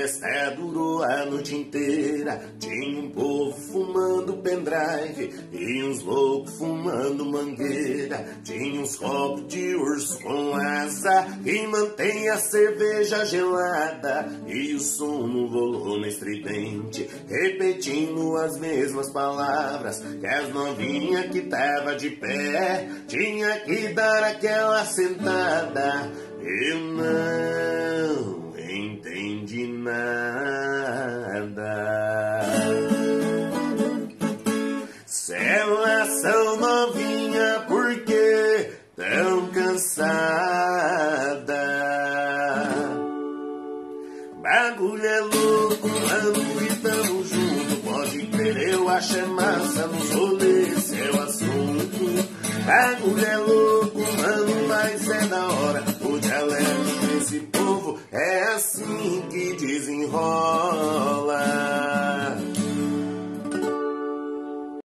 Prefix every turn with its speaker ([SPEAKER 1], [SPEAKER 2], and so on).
[SPEAKER 1] festa durou a noite inteira. Tinha um povo fumando pendrive e uns loucos fumando mangueira. Tinha uns copos de urso com asa e mantém a cerveja gelada. E o som no volume estridente, repetindo as mesmas palavras, que as novinhas que tava de pé tinha que dar aquela sentada. Eu não entendi nada. Se elas são novinha, por que tão cansada? Bagulho é louco, mano, e tamo junto. Pode crer, eu acho é massa nos rolês, seu assunto. Bagulho é louco, mano, mas é da hora. O dialeto desse povo é assim que desenrola.